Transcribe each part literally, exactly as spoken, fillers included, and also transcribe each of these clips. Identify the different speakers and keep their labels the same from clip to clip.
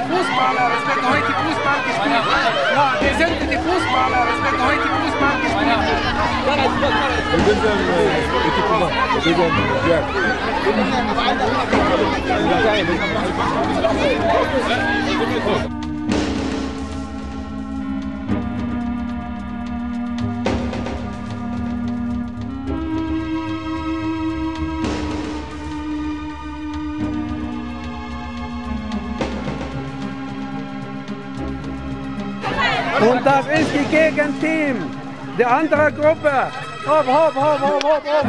Speaker 1: Fußballer, es wird heute Fußball gespielt. Ja, wir sind die Fußballer, es wird heute Fußball gespielt. Und das ist die Gegenteam der anderen Gruppe. Hopp, hopp, hopp, hopp, hopp, hopp.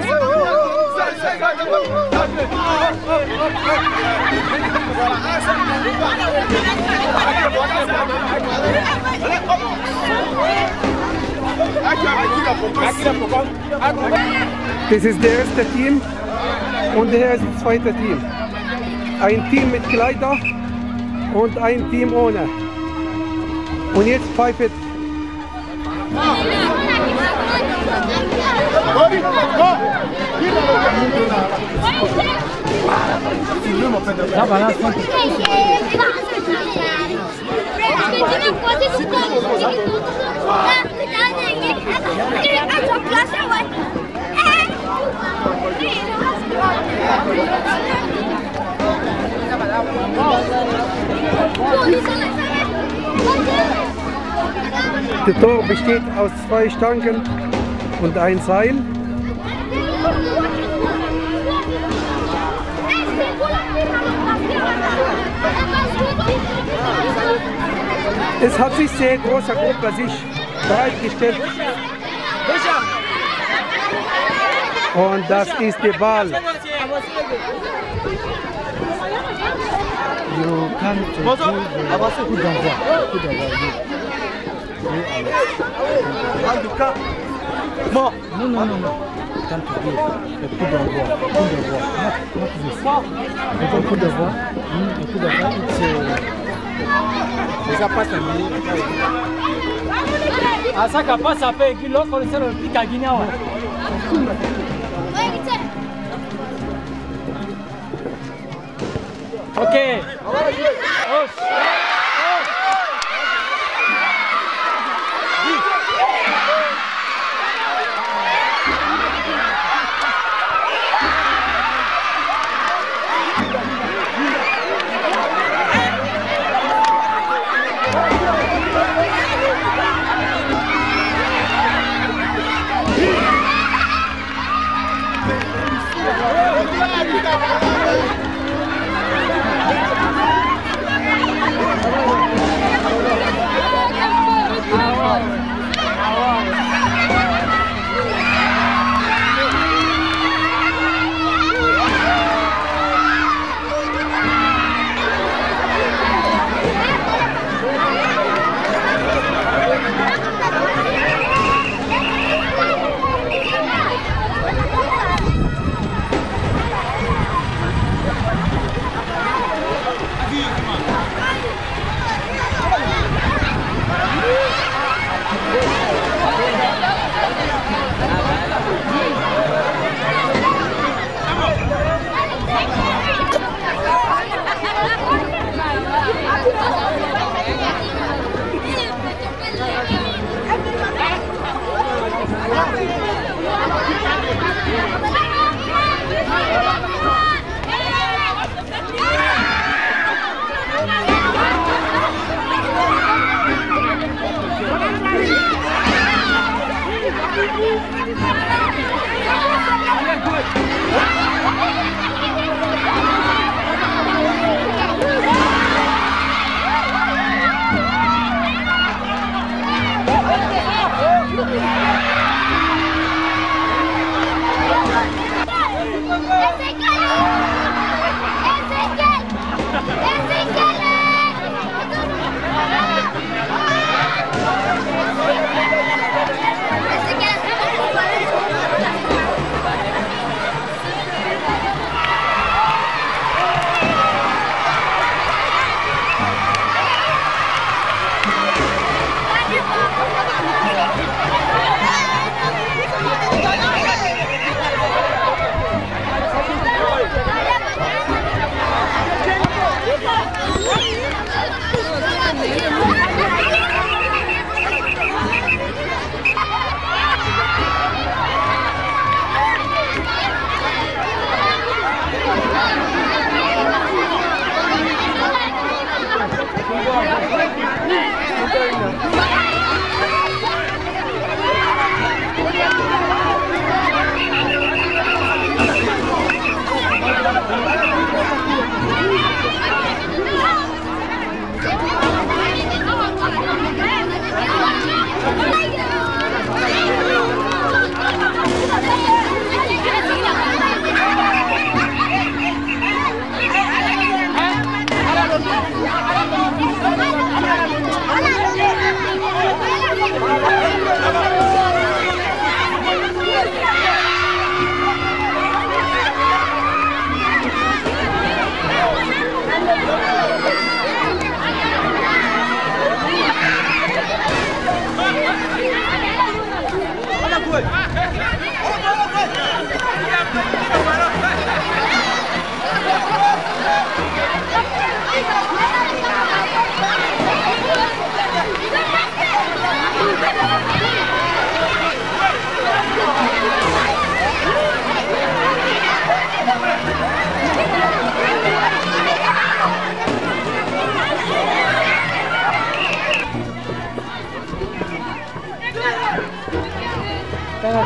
Speaker 1: Das ist der erste Team und hier ist das zweite Team. Ein Team mit Kleider und ein Team ohne. Und jetzt pfeift. Das Tor besteht aus zwei Stangen und ein Seil. Es hat sich sehr große Gruppe sich bereitgestellt. Und das ist der Ball. You can't do the coup d'envoi. Coup d'envoi. Non, non, non, non. Can't do le coup d'envoi. Coup d'envoi. Not this. Le coup d'envoi. Le coup d'envoi, c'est déjà pas terminé. Ah, ça capable ça fait qu'il l'autre c'est le pic à Guinée. Ok.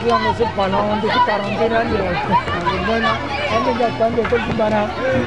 Speaker 2: Yang itu palang untuk karantina dia. Mana? Ini datang betul di mana?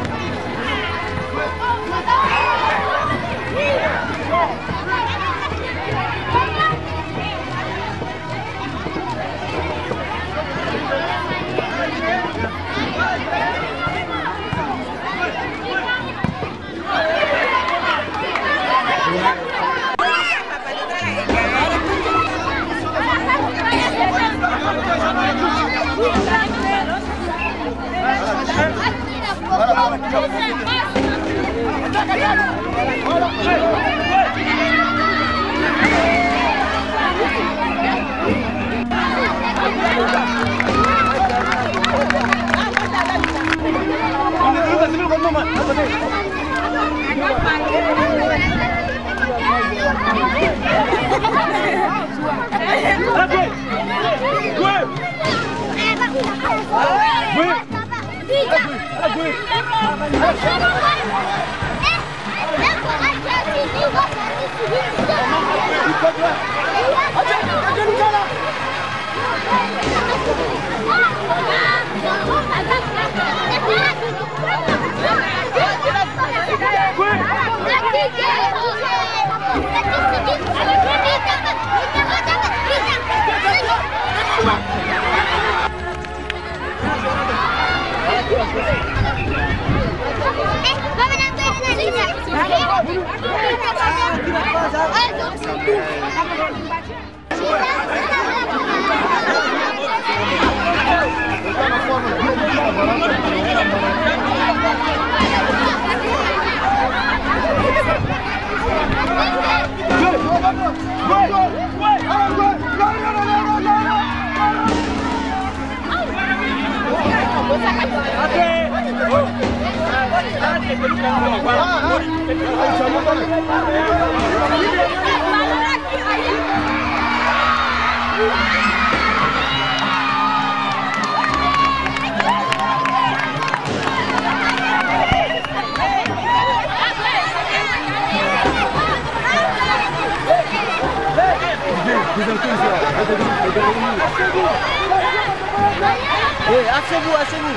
Speaker 3: Eh, asseyez-vous, asseyez-vous.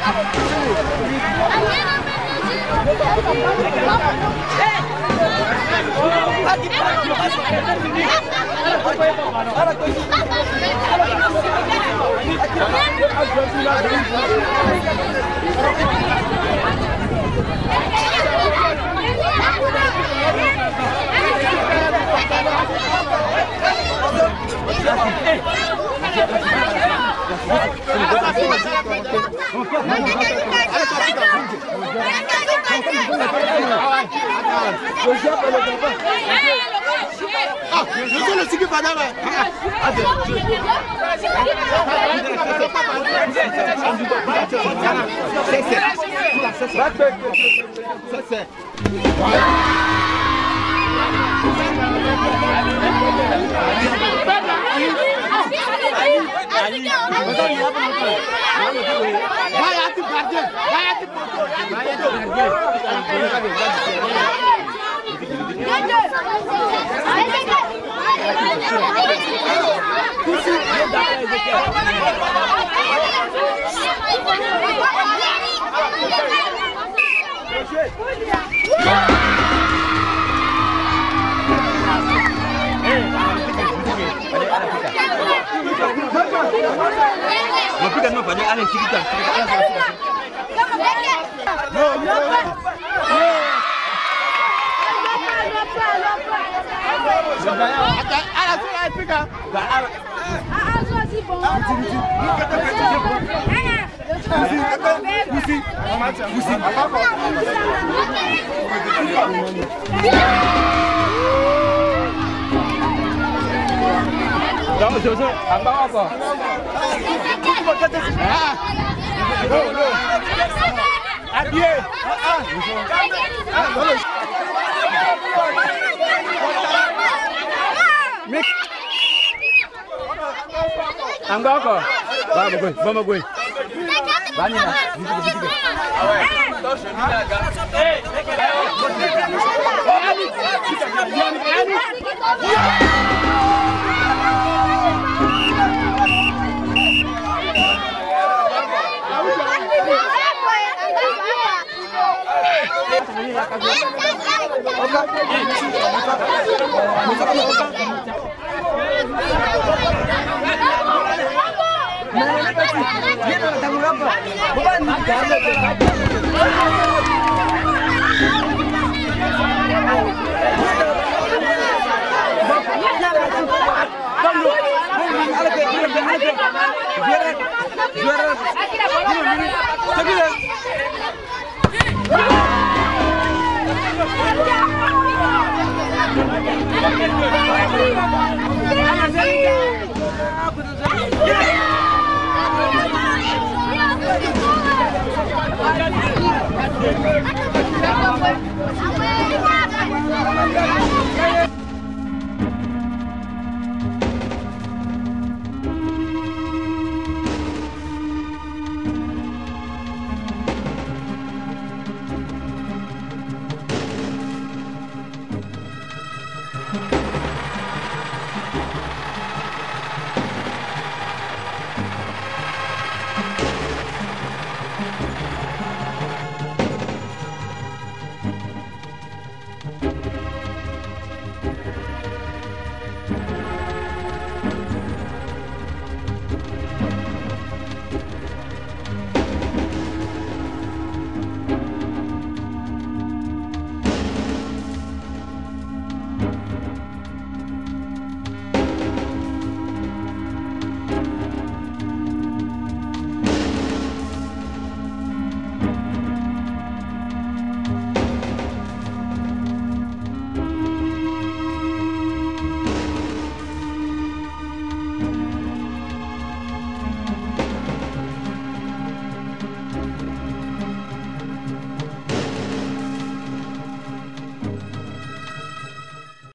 Speaker 4: Mapiga no banyak aneh sikit. No, no. Ala tu ala piga. Ah ah tu asi bon. Pusi. Pusi. Jangan jauh-jauh, ambang apa? Ah, no, no. Adieu. Ah, ah, bagus. Mik. Ambang apa? Bagus, bagus, bagus. Banyak lah, gitu gitu. Awak, tahu sudah agak. Eh, eh.
Speaker 5: Yeah.